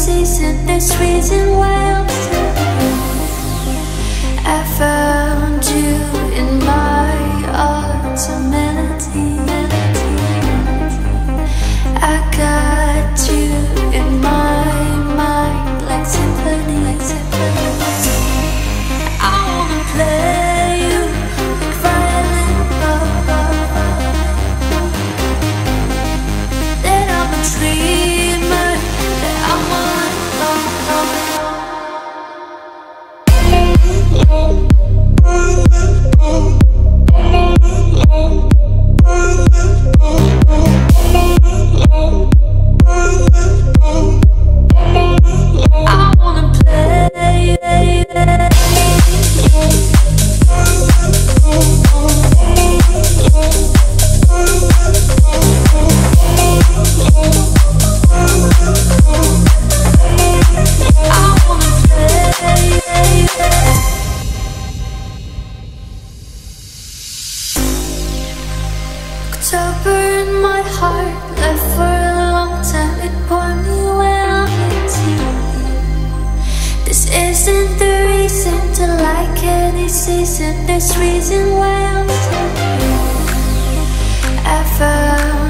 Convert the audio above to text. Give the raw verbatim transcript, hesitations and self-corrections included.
season, this reason why I'm still here. I found you in my arms, a melody. I got you in my mind like symphony, like symphony. I wanna play you like violin. That I'm a dreamer, that I'm alone. I wanna play. October in my heart, left for a long time. It poured me when I'm with you. This isn't the reason to like any season, this reason why I'm still here. I found